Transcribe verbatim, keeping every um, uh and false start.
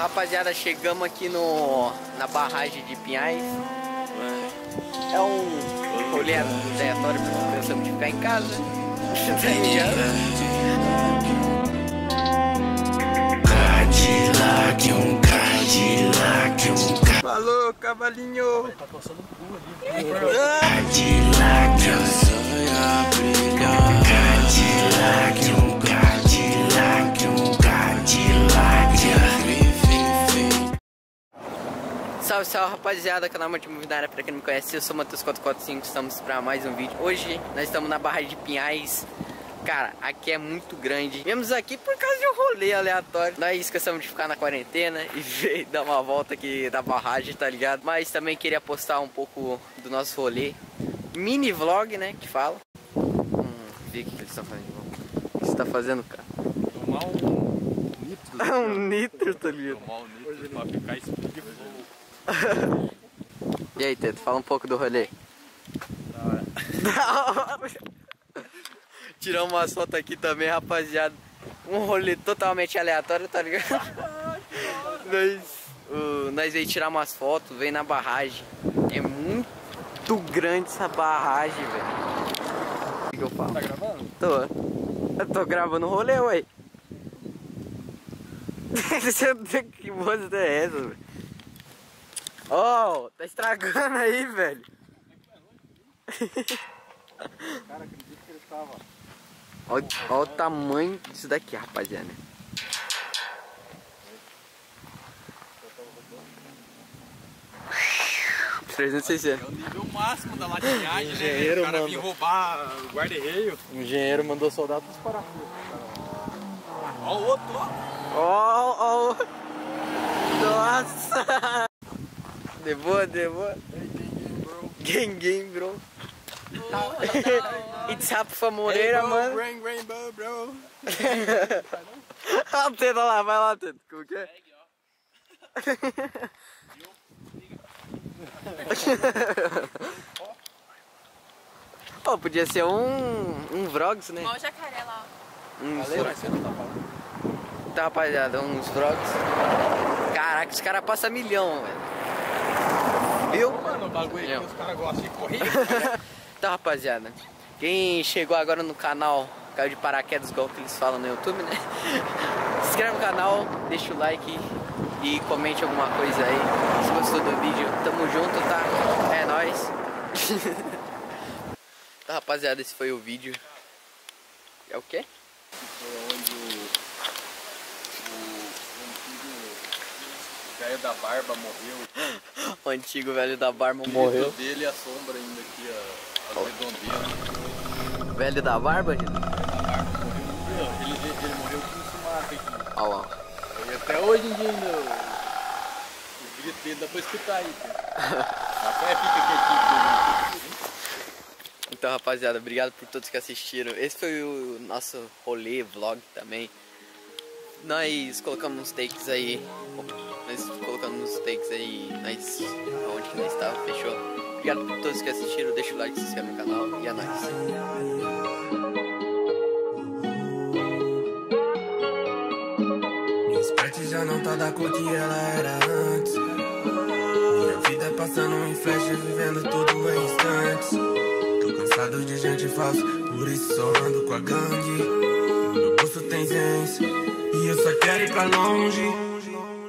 Então, rapaziada, chegamos aqui no, na barragem de Pinhais. É um rolê aleatório, porque pensamos de ficar em casa. Tá ligado? Cadillac, um Cadillac, um Cadillac. Falou, cavalinho! Tá passando um ali. Cadillac, eu sou a briga. Cadillac, um Cadillac, um Cadillac. Salve, salve, rapaziada, canal Motivo Vidária. Pra quem não me conhece, eu sou o Matheus quatro quatro cinco. Estamos pra mais um vídeo. Hoje nós estamos na barragem de Pinhais. Cara, aqui é muito grande. Viemos aqui por causa de um rolê aleatório. Nós esquecemos de ficar na quarentena e veio dar uma volta aqui da barragem, tá ligado? Mas também queria postar um pouco do nosso rolê. Mini vlog, né, que fala. Hum, vê o que eles estão fazendo. O que você tá fazendo, cara? Tomar um nitro. É um nitro, tá ligado? Tomar um nitro pra ficar speed flow. E aí, Teto, fala um pouco do rolê. Da hora. Tiramos uma foto aqui também, rapaziada. Um rolê totalmente aleatório, tá ligado? nós, uh, nós veio tirar umas fotos, veio na barragem. É muito grande essa barragem, velho. O que eu falo? Tá gravando? Tô. Eu tô gravando o rolê, ué. Que música é essa, velho? Oh, tá estragando aí, velho. Cara, acredito que ele tava. Olha, olha o tamanho disso daqui, rapaziada. trezentos e sessenta. É o nível máximo da latinhagem, Engenheiro, né? O cara mano. vir roubar o guarda-reio. O engenheiro mandou soldar todos os parafusos. Ó o outro, ó. Oh, oh. Nossa! De boa, de boa. Gang, gang, bro. It's up for Moreira, hey, bro, mano. Rain, rainbow, bro. Olha o Teto lá, vai lá, Teto. Como que é? Oh, podia ser um, um vlogs, né? Igual o jacaré lá. Uns Valeu, mas você não tá falando. Então, rapaziada, uns vlogs. Caraca, os caras passam milhão, velho. Viu? Mano, o bagulho Milhão. que os caras gostam de correr. Então, rapaziada, quem chegou agora no canal, caiu de paraquedas, igual que eles falam no YouTube, né? Se inscreve no canal, deixa o like e comente alguma coisa aí. Se gostou do vídeo, tamo junto, tá? É nóis. Então, rapaziada, esse foi o vídeo. É o quê? Foi onde o, o, o velho da barba morreu. O antigo velho da barba O morreu. dedo dele e a sombra ainda aqui, ó, as redondezas. Velho da barba, gente? O velho da barba morreu. Ele, ele, ele morreu com um sumato aqui. Olha lá. E até hoje em dia ainda o, o grito dele dá pra escutar aí. Até fica quietinho. Então, rapaziada, obrigado por todos que assistiram. Esse foi o nosso rolê, vlog também. Nós colocamos uns takes aí. Nós colocamos uns takes aí. Nós, onde que nós estávamos, fechou? Obrigado por todos que assistiram. Deixa o like, se inscreve no canal e é nóis. Minha sprite já não tá da cor que ela era antes. Minha vida passando em flash, vivendo tudo em instantes. Tô cansado de gente falsa, por isso só ando com a gangue. No meu bolso tem zens, e eu só quero ir pra longe.